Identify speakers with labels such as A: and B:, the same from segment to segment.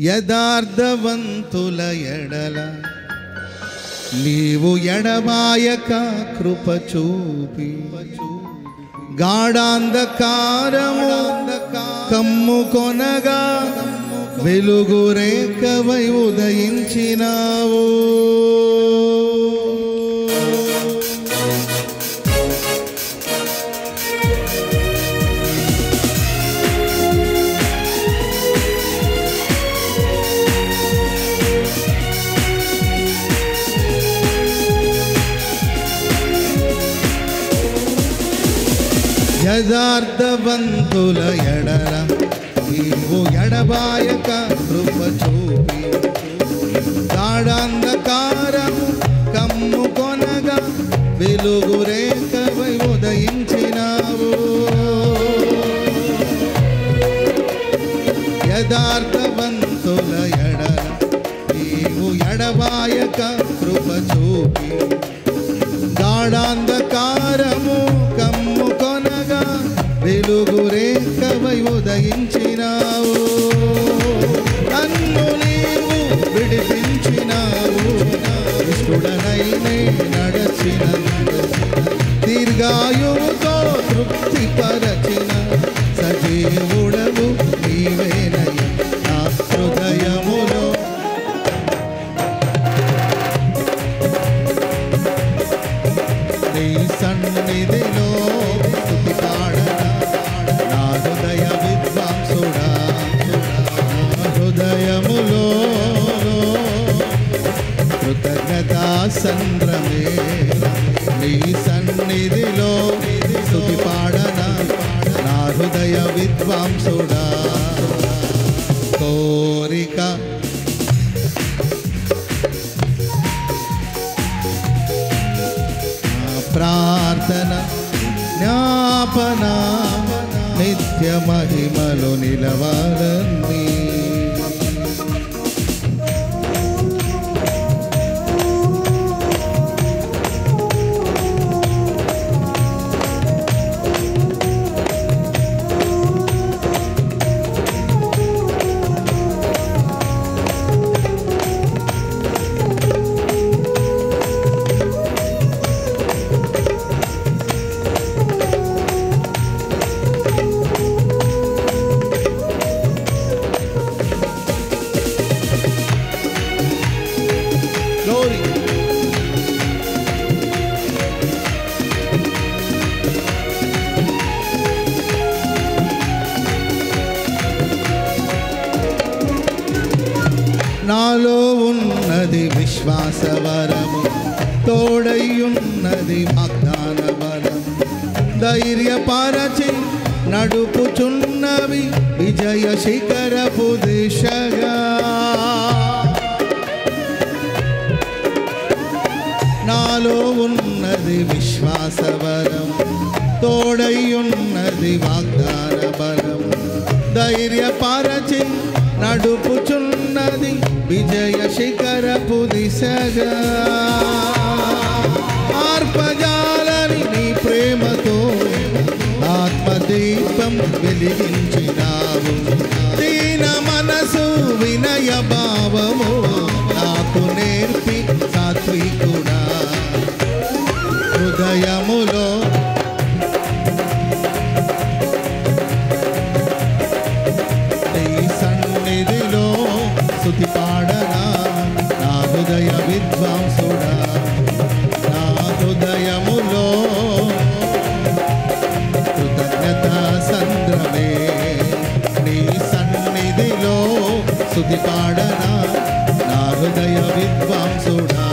A: యథార్థవంతుల ఎడల నీవు ఎడబాయక కృప చూపి గాఢాంధకారము కమ్ముకొనగా వెలుగు రేఖవై ఉదయించినావు. యథార్థవంతుల ఎడల నీవు ఎడబాయక కృప చూపి గాఢాంధకారము కమ్ముకొనగా వెలుగు రేఖవై ఉదయించినావు. యథార్థవంతుల ఎడల నీవు ఎడబాయక కృప చూపి గాఢాంధకారము కమ్ముకొనగా వెలుగు రేఖవై ఉదయించినావు. నన్ను నీవు విడిపించినావు. ఇష్టడనైనే నడచినందు దీర్ఘాయువుతో తృప్తి పరచిన సజీవుడవు నీవేనయ్య నా హృదయములో. నీ సన్నిధిలో స్తుతి పాడనా నా హృదయ విద్వాంసుడా. నా హృదయములో కృతజ్ఞతా సంద్రమే. నీ సన్నిధిలో స్తుతి పాడనా నా హృదయ విద్వాంసుడా. కోరిక ప్రార్థన జ్ఞాపన నిత్య మహిమలో నిలవాలని. నాలో ఉన్నది విశ్వాసవరము, తోడయ్యున్నది వాగ్దాన బలము. ధైర్యపరచి నడుపుచున్నవి విజయ శిఖరపు దిశగా. నాలో ఉన్నది విశ్వాసవరము, తోడయ్యున్నది వాగ్దాన బలము. ధైర్యపరచి నడుపుచున్నది విజయ శిఖరపు దిశగా. ఆర్పజాలని నీ ప్రేమతో ఆత్మదీపం వెలిగించినావు. దీన మనసు వినయ భావము నాకు నేర్పి సాత్వికుడా. హృదయములో సన్నిధిలో స్తుతి పాడనా నా హృదయ విద్వాంసుడా. నా హృదయములో కృతజ్ఞతా సంద్రమే. నీ సన్నిధిలో స్తుతి పాడనా నా హృదయ విద్వాంసుడా.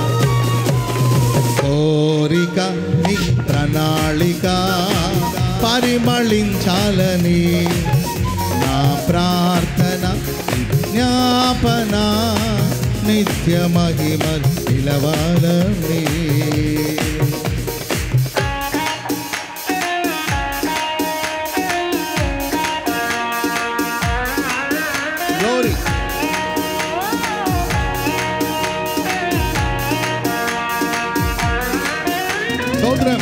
A: కోరిక నీ ప్రణాళిక పరిమళించాలని నా ప్రార్థన జ్ఞాపన నిత్య మహిమ నిలవాలని. Glory. స్తోత్రం.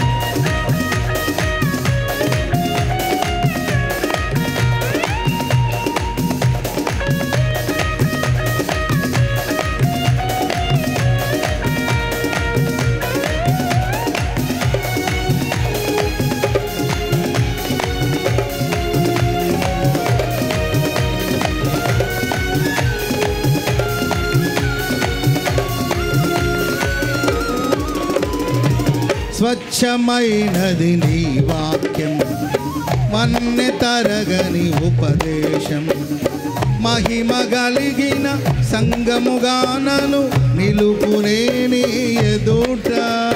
A: స్వచ్ఛమైనది నీ వాక్యం, వన్నె తరగని ఉపదేశం. మహిమ కలిగిన సంగముగా నన్ను నిలుపునే నీ ఎదుట.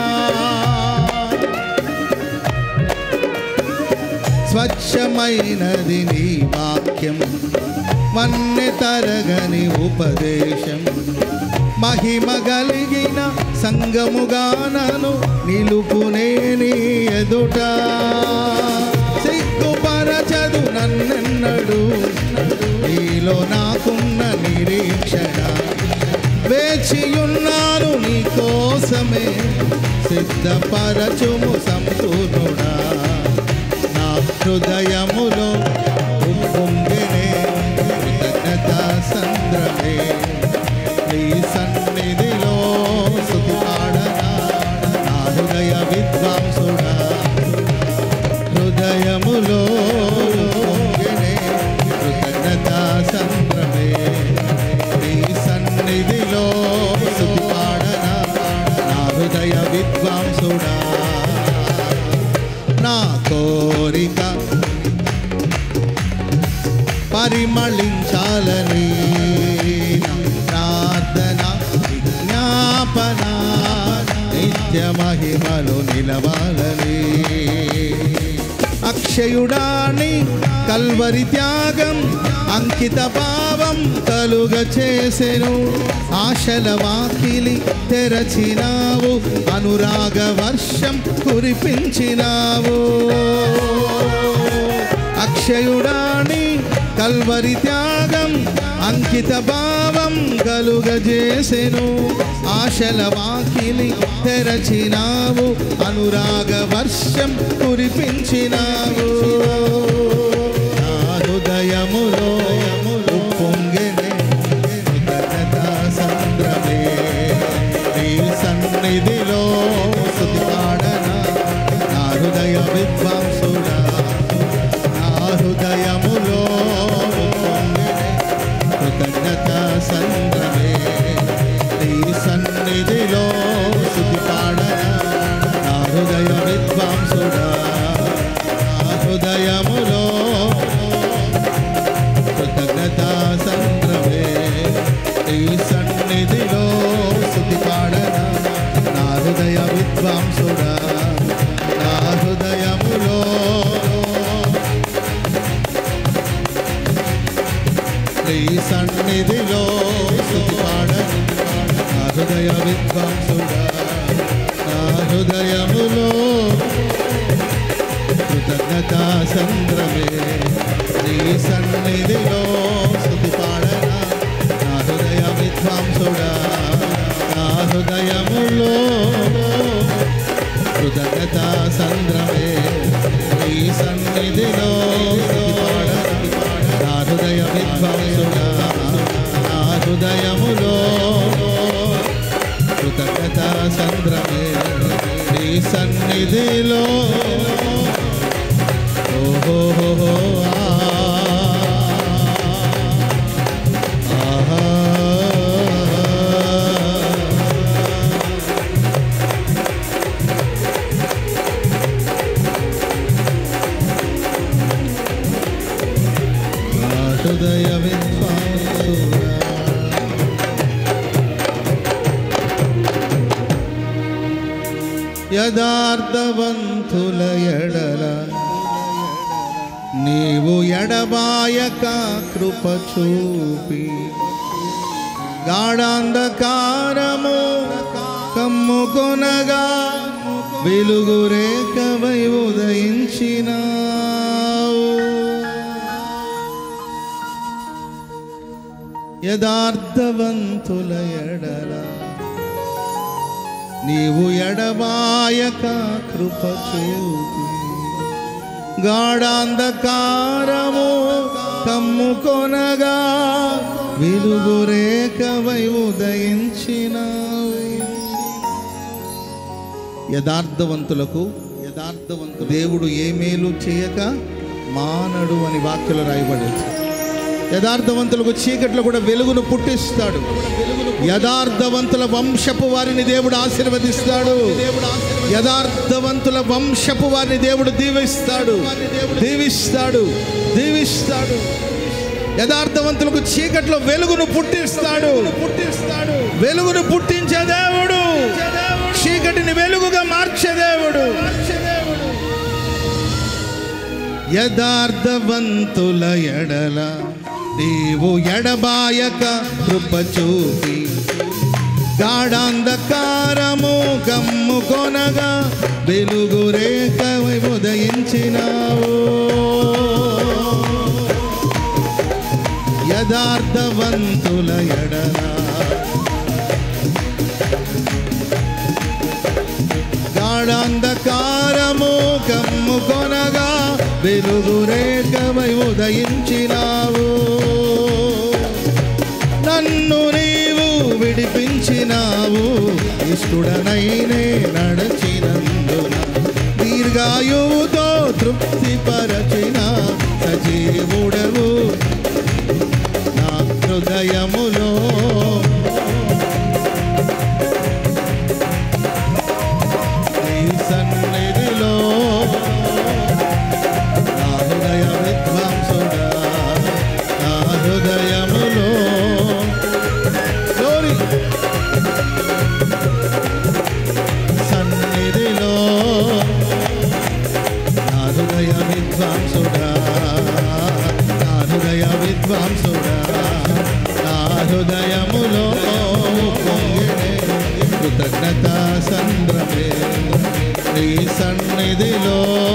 A: స్వచ్ఛమైనది నీ వాక్యం, వన్నె తరగని ఉపదేశం. మహిమ కలిగిన సంగముగా నన్ను నిలుపునే నీ ఎదుట. సిగ్గుపరచదు నన్నెన్నడు నీలో నాకున్న నిరీక్షణ. వేచియున్నాను నీ కోసమే, సిద్ధపరచుము సంపూర్ణుడా. నా హృదయములో ఉప్పొంగెనే కృతజ్ఞతా సంద్రమే. నీ సన్నిధిలో స్తుతి పాడనా నా హృదయ విద్వాంసుడా. హృదయములో ఉప్పొంగెనే కృతజ్ఞతా సంద్రమే. నీ సన్నిధిలో స్తుతి పాడనా నా హృదయ విద్వాంసుడా. నా కోరిక పరిమళించాలని, నా ప్రార్థన విజ్ఞాపన నిత్య మహిమలో నిలవాలని. అక్షయుడాని కల్వరి త్యాగం అంకిత భావం కలుగ చేసెను. ఆశల వాకిలి తెరచినావు, అనురాగ వర్షం కురిపించినావు. అక్షయుడాని కల్వరి త్యాగం అంకిత భావం కలుగజేసెను. ఆశల వాకిలి తెరచినావు, అనురాగ వర్షం కురిపించినావు. నా హృదయములో ఉప్పొంగెనే కృతజ్ఞతా సంద్రమే. నీ సన్నిధిలో స్తుతి పాడనా నా హృదయ విద్వాంసుడా. హృదయములో కృతజ్ఞతా సంద్రమే. నీ సన్నిధిలో స్తుతి పాడనా నా హృదయ విద్వాంసుడా. నా హృదయములో కృతజ్ఞతా సంద్రమే. నీ సన్నిధిలో స్తుతి పాడనా నా హృదయ విద్వాంసుడా. నా హృదయములో నీ సన్నిధిలో స్తుతి పాడను నా హృదయ విద్వాంసుడా. నా హృదయములో కృతజ్ఞతా సంద్రమే. నీ సన్నిధిలో స్తుతి పాడనా నా హృదయ విద్వాంసుడా. నా హృదయములో కృతజ్ఞతా సంద్రమే. నీ సన్నిధిలో స్తుతి పాడనా నా హృదయ విద్వాంసుడా. నా హృదయములో కృతజ్ఞతా సంద్రమే. నీ సన్నిధిలో ఓహో ఆహా. హృదయ విద్వాంసుడా. యథార్థవంతుల ఎడల నీవు ఎడబాయక కృప చూపి, గాఢాంధకారము కమ్ముకొనగా వెలుగు రేఖవై ఉదయించినావు. యథార్థవంతుల ఎడల నీవు ఎడబాయక కృప చూపి, గాఢాంధకారము కమ్ముకొనగా వెలుగు రేఖవై ఉదయించినావు. యథార్థవంతులకు దేవుడు ఏ మేలు చేయక మానడు అని వాక్యలో రాయబడింది. యథార్థవంతులకు చీకట్లో కూడా వెలుగును పుట్టిస్తాడు. యథార్థవంతుల వంశపు వారిని దేవుడు ఆశీర్వదిస్తాడు. యథార్థవంతుల వంశపు వారిని దేవుడు దీవిస్తాడు, దీవిస్తాడు, దీవిస్తాడు. యథార్థవంతులకు చీకట్లో వెలుగును పుట్టిస్తాడు. వెలుగును పుట్టించే దేవుడు, చీకటిని వెలుగుగా మార్చే దేవుడు. యథార్థవంతుల ఎడల నీవు ఎడబాయక కృప చూపి గాఢాంధకారము కమ్ముకొనగా వెలుగు రేఖవై ఉదయించినావు. యథార్థవంతుల ఎడల గాఢాంధకారము కమ్ముకొనగా వెలుగు రేఖవై ఉదయించినావు. నన్ను నీవు విడిపించినావు, ఇష్టడనైనే నడచినందున దీర్ఘాయువుతో తృప్తిపరచిన సజీవుడవు నా హృదయములో. నీ సన్నిధిలో నా హృదయ విద్వాంసుడా, నా హృదయములో సన్నిధిలో నా హృదయ విద్వాంసుడా, నా హృదయ విద్వాంసుడా, నా హృదయములో పొంగినే కృతజ్ఞత సంద్రమే. నీ సన్నిధిలో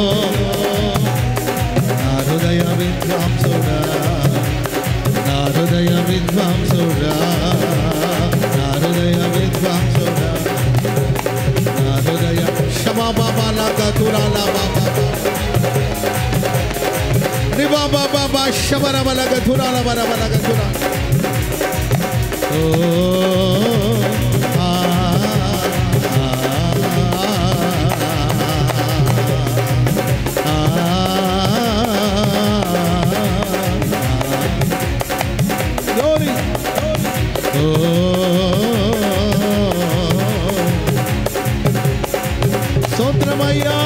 A: నా హృదయ విద్వాంసుడా, నా హృదయ విద్వాంసుడా, నా హృదయ విద్వాంసుడా, నా హృదయ శమా బాబా లాగా తురాలా బాబా రిబా బాబా బా శబర బలగ తురాల బర బలగ తురా. ఓ స్తోత్రమయ్యా.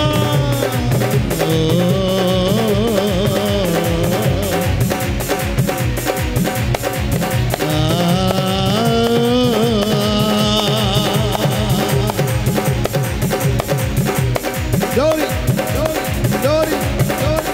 A: Glory, glory, glory, glory.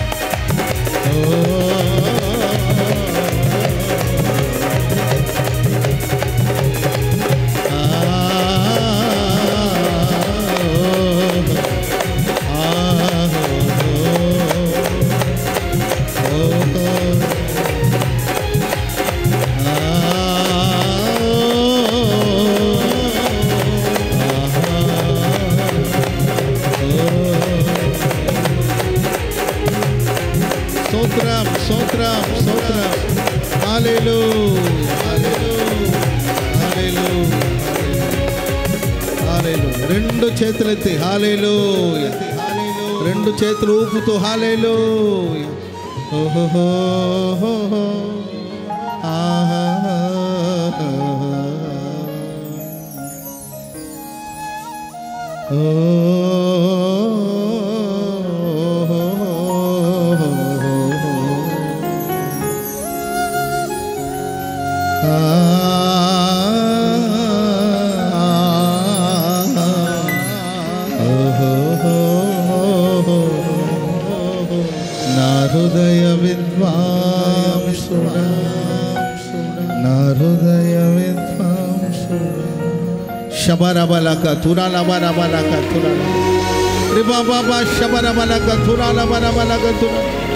A: స్తోత్రం, స్తోత్రం, స్తోత్రం. హల్లెలూయా, హల్లెలూయా, హల్లెలూయా. రెండు చేతులెత్తి హల్లెలూయా, రెండు చేతులు ఊపుతూ హల్లెలూయా. ఓహో ఆహా ఓ నా హృదయ విద్వాంసుడా, నా హృదయ విద్వాంసుడా. శబరబలక తురాలబరబలక తురాల రిబాబా శబరబలక తురాలబరబలక తురా.